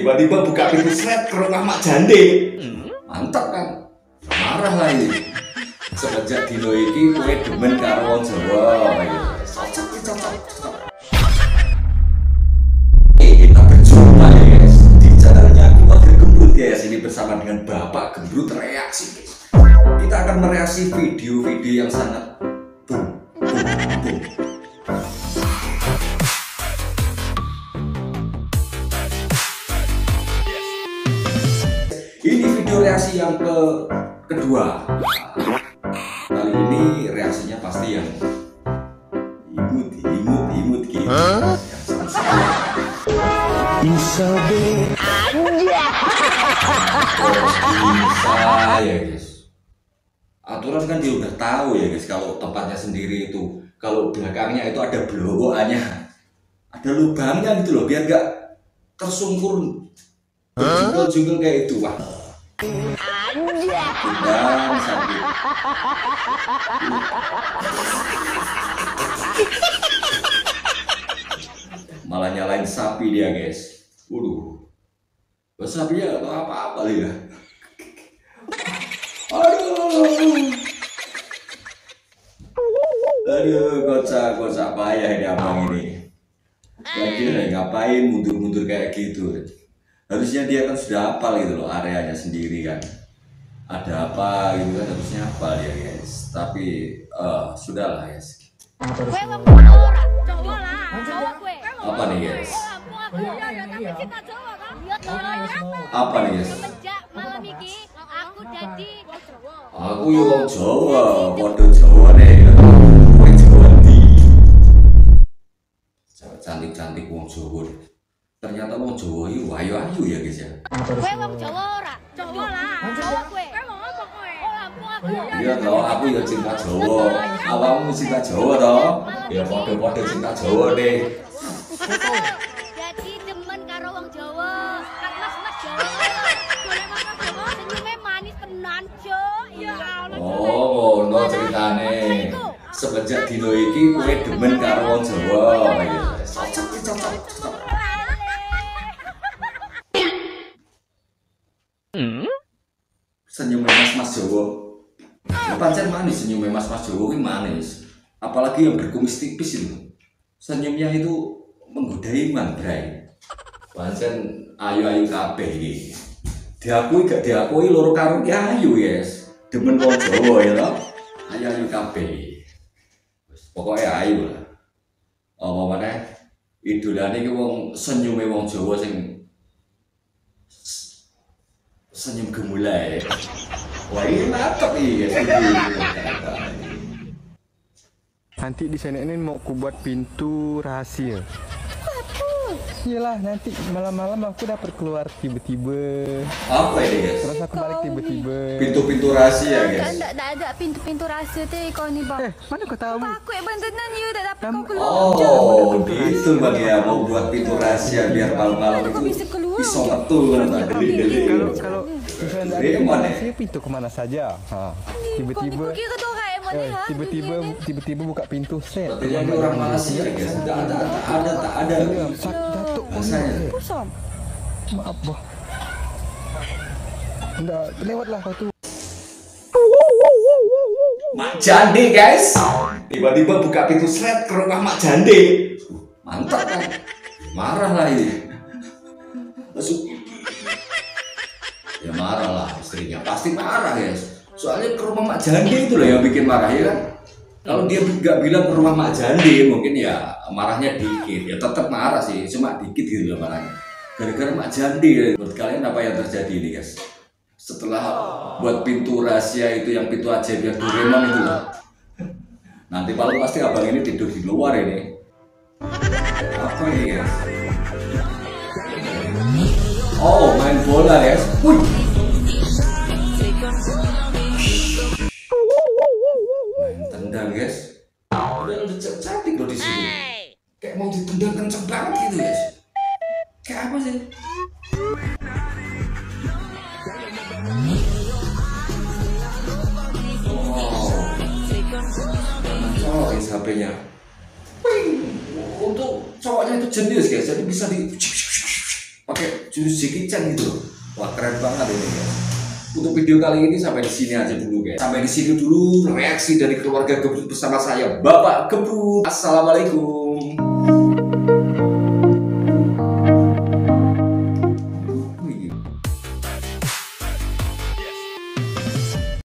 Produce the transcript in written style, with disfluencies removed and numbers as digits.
Tiba-tiba buka pintu seret ke rumah Mak Jande. Mantap kan? Marah lah ini. Semenjak dino iki kowe demen karo wong Jawa. Cocok. Kita berjumpa ya guys di channelnya Keluarga Gembrut ya. Ini bersama dengan Bapak Gembrut Reaksi guys. Kita akan mereaksi video-video yang sangat boom. Ini video reaksi yang kedua. Kali ini reaksinya pasti yang imut gitu. Bisa ya guys. Aturan kan dia udah tahu ya guys, kalau tempatnya sendiri itu, kalau belakangnya itu ada blowokannya, ada lubangnya gitu loh, biar gak tersungkur jungkul kayak itu. Wah, malah nyalain sapi dia guys. Waduh, sapinya apa-apa ya. Aduh, kocak payah ini abang ini. Lagi ngapain mundur-mundur kayak gitu? Harusnya dia kan sudah hafal gitu loh, areanya sendiri kan. Ada apa gitu kan, harusnya hafal dia guys. Tapi sudahlah guys. Apa nih guys? Apa nih guys? Aku yo wong Jawa, padha Jawa nih. Wong Jawa ndi? Cantik-cantik wong Jawa. Ternyata wong Jawa iki ayu-ayu ya guys ya. Kowe wong Jawa ora? Jawa lah. Jawa kowe. Kowe mau apa kowe? Iya toh, aku ya cinta Jawa. Awakmu cinta Jawa toh? Ya padha-padha cinta Jawa deh. Jadi demen karo wong Jawa. Mas Jawa. Golek mas Jawa senyume manis tenan, Cuk. Ya Allah. Oh, ngono ceritane. Semenjak dino iki kowe demen karo wong Jawa. Cocok. Senyum mas Jawa, ya pancen manis. Senyum mas Jawa ini manis, apalagi yang berkumis tipis itu, senyumnya itu menggodai man bray. Pancen ayu kabeh iki, diakui gak diakui loro karo ayu yes, demen wong Jawa ya toh, ayu kabeh, pokoknya ayu lah. Apa maneh idolane iki wong senyume wong Jawa sing senyum gemulai. Wah ini mantap nih guys. Nanti di sana ini mau ku buat pintu rahasia. Iyalah nanti malam-malam aku dapat keluar tiba-tiba. Apa ini guys? Terus aku balik tiba-tiba. Pintu-pintu rahasia guys. Tak ada pintu-pintu rahasia teh kau ni bang. Mana kau tahu? Aku yang bantuan you tak dapat kau keluar. Oh gitu bang ya, mau buat pintu rahasia biar malam-malam itu bisa metu kan tak deli-deli. Kalau misalnya ada pintu rahasia, pintu kemana saja? Tiba-tiba buka pintu set. Berarti ini orang Malaysia guys. Tak ada. Rasanya. Maaf boh. Enggak, lewatlah kau tuh. Mak Jande guys. Tiba-tiba buka pintu seret ke rumah Mak Jande. Mantap kan? Marah lah ini. Masuk. Ya marah lah istrinya. Pasti marah guys. Soalnya ke rumah Mak Jande itu loh yang bikin marah ya kan. Kalau dia nggak bilang ke rumah Mak Jande, mungkin ya marahnya dikit. Ya tetap marah sih, cuma dikit gitu loh marahnya. Gara-gara Mak Jande. Menurut kalian apa yang terjadi nih guys? Setelah buat pintu rahasia itu, yang pintu ajaib yang Doraemon itu loh. Nanti malam pasti abang ini tidur di luar ini. Apa ini guys? Oh, main bola guys. Wih. Tendang guys, udah cantik loh di sini. Kayak mau ditendang kenceng banget gitu guys. Kayak apa sih? Oh, ini HP-nya. Untuk cowoknya itu jenius guys, jadi bisa di pakai jurus Jackie Chan gitu loh. Wah keren banget ini guys. Untuk video kali ini sampai di sini aja dulu guys. Sampai di sini dulu reaksi dari keluarga Gebrut bersama saya Bapak Gebrut. Assalamualaikum.